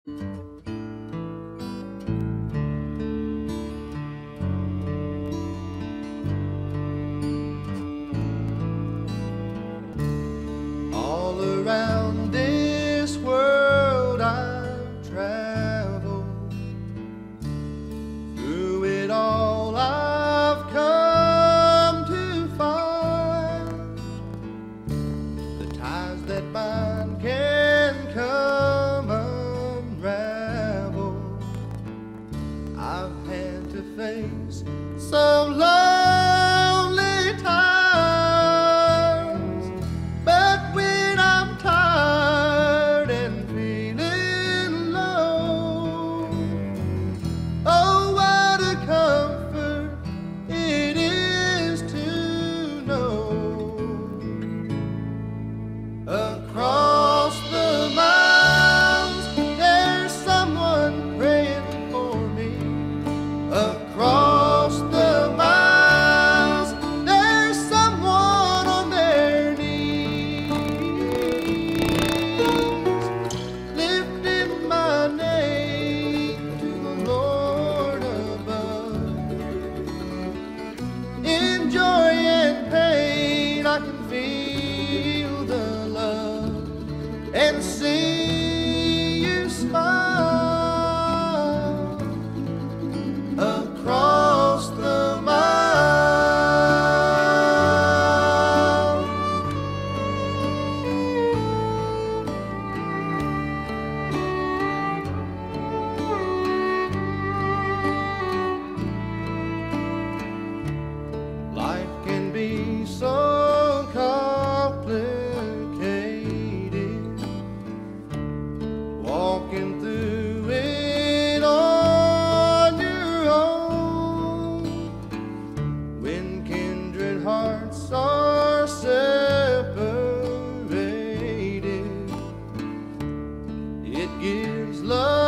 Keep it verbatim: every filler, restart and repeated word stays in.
All around this world I've traveled, through it all I've come to find the ties that bind can come unravel. I've had to face some lonely times, but when I'm tired and feeling low, oh, what a comfort it is to know across the miles there's someone praying for me. Across the miles there's someone on their knees, lifting my name to the Lord above. In joy and pain I can feel the love and see you smile across the miles. Life can be so complicated, walking through it on your own, when kindred hearts are separated. It gives love